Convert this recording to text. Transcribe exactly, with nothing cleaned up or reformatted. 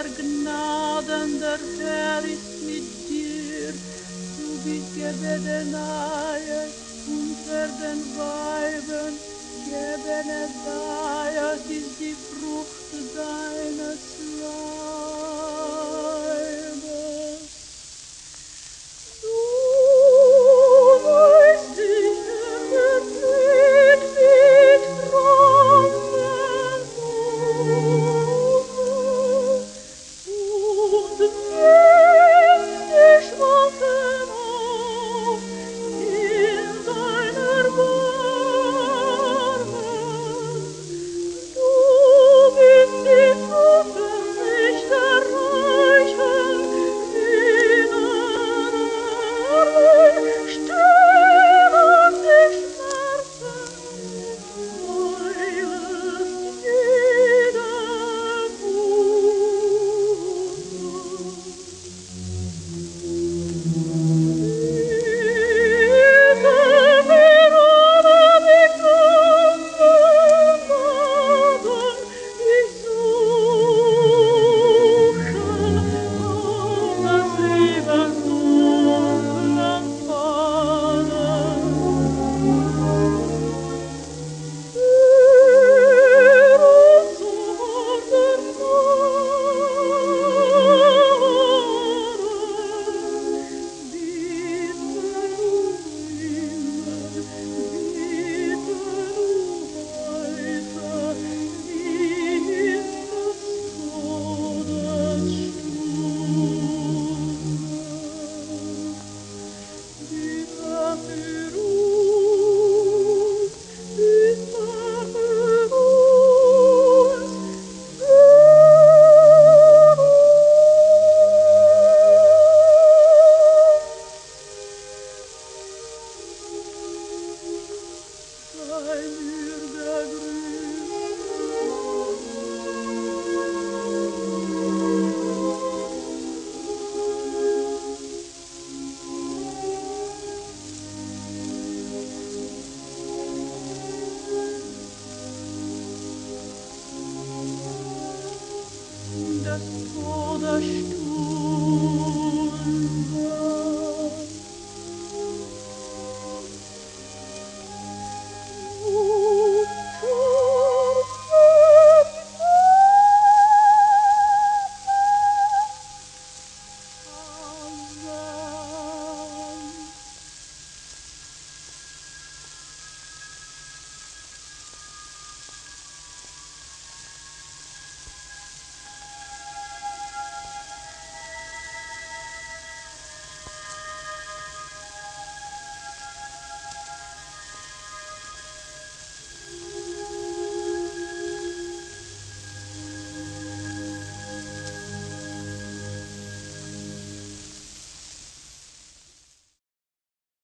der Gnaden, der Herr ist mit dir. Du bist gebenedet unter den Weibern, gebenedet ist die Frucht deines Leibes. Du weißt dich erfüllt mit frommen Worten und nimmst die Schwachen auf in deiner Warme. Du bist die Frucht nicht der Reichen in Armen, stillst die Schmerzen, heilst jede des Todes Stunde.